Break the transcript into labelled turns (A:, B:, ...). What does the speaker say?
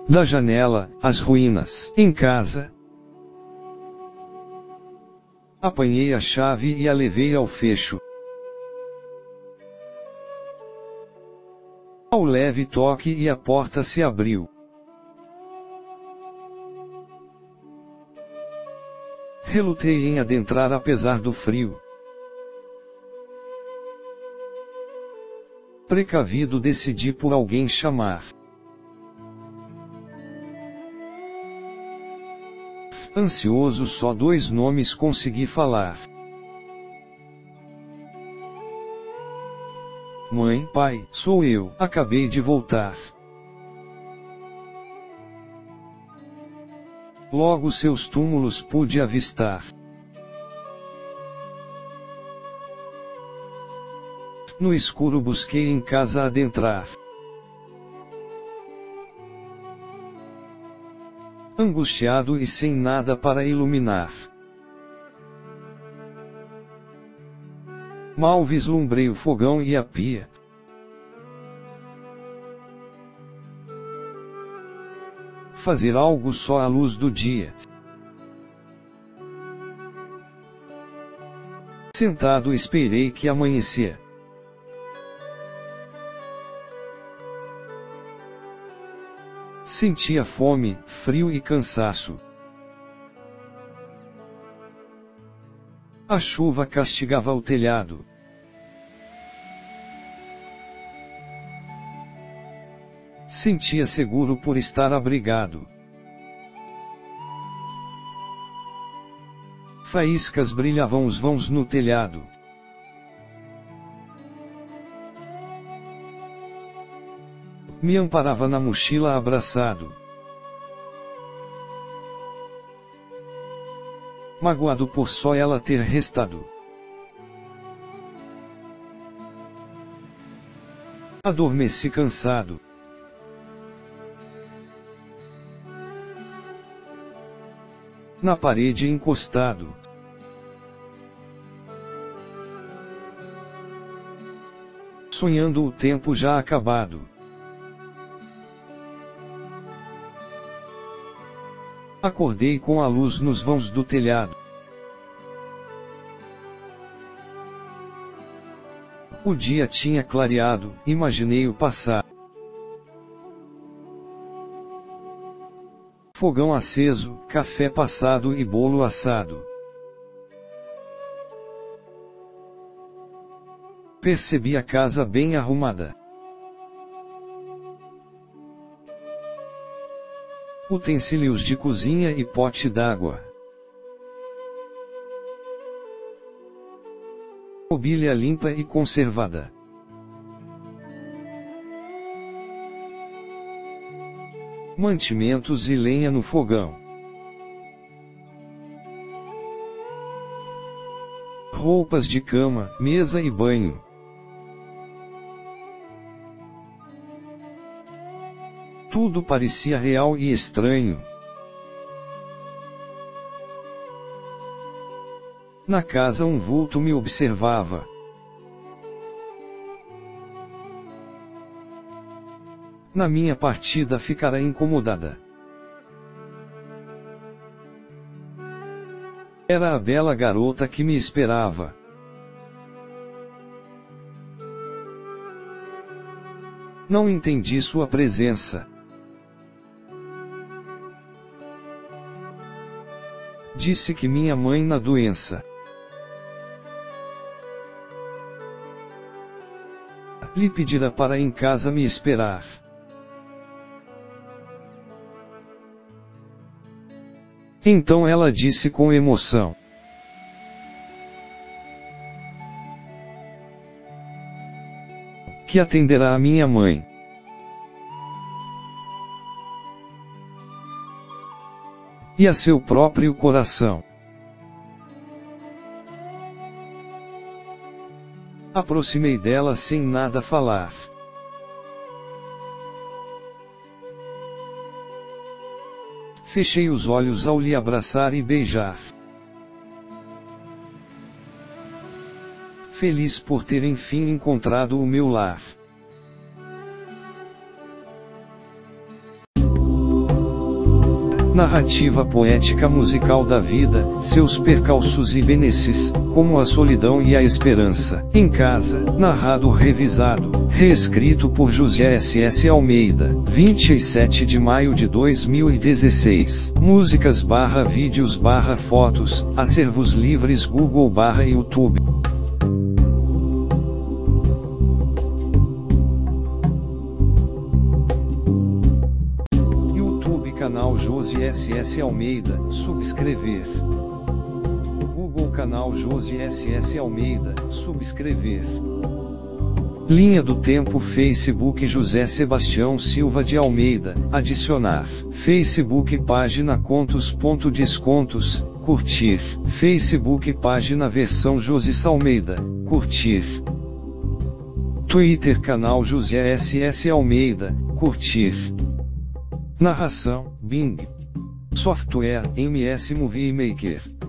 A: Da janela, as ruínas. Em casa. Apanhei a chave e a levei ao fecho. Ao leve toque e a porta se abriu. Relutei em adentrar apesar do frio. Precavido decidi por alguém chamar. Ansioso só 2 nomes consegui falar. Mãe, pai, sou eu, acabei de voltar. Logo seus túmulos pude avistar. No escuro busquei em casa adentrar. Angustiado e sem nada para iluminar. Mal vislumbrei o fogão e a pia. Fazer algo só à luz do dia. Sentado esperei que amanhecia. Sentia fome, frio e cansaço. A chuva castigava o telhado. Sentia seguro por estar abrigado. Faíscas brilhavam os vãos no telhado. Me amparava na mochila abraçado. Magoado por só ela ter restado. Adormeci cansado. Na parede encostado. Sonhando o tempo já acabado. Acordei com a luz nos vãos do telhado. O dia tinha clareado, imaginei o passar. Fogão aceso, café passado e bolo assado. Percebi a casa bem arrumada. Utensílios de cozinha e pote d'água. Mobília limpa e conservada. Mantimentos e lenha no fogão. Roupas de cama, mesa e banho. Tudo parecia real e estranho. Na casa um vulto me observava. Na minha partida ficara incomodada. Era a bela garota que me esperava. Não entendi sua presença. Disse que minha mãe na doença. Lhe pedira para em casa me esperar. Então ela disse com emoção: que atenderá a minha mãe. E a seu próprio coração. Aproximei dela sem nada falar. Fechei os olhos ao lhe abraçar e beijar. Feliz por ter enfim encontrado o meu lar. Narrativa poética musical da vida, seus percalços e benesses, como a solidão e a esperança. Em casa, narrado revisado, reescrito por José S.S. Almeida, 27 de maio de 2016. Músicas/vídeos/fotos, acervos livres Google/YouTube. Canal Josi S.S. Almeida, subscrever. Google Canal Josi S.S. Almeida, subscrever. Linha do Tempo Facebook José Sebastião Silva de Almeida, adicionar. Facebook página Contos.Descontos, curtir. Facebook página Versão Josi Almeida, curtir. Twitter Canal José S.S. Almeida, curtir. Narração, Bing. Software, MS Movie Maker.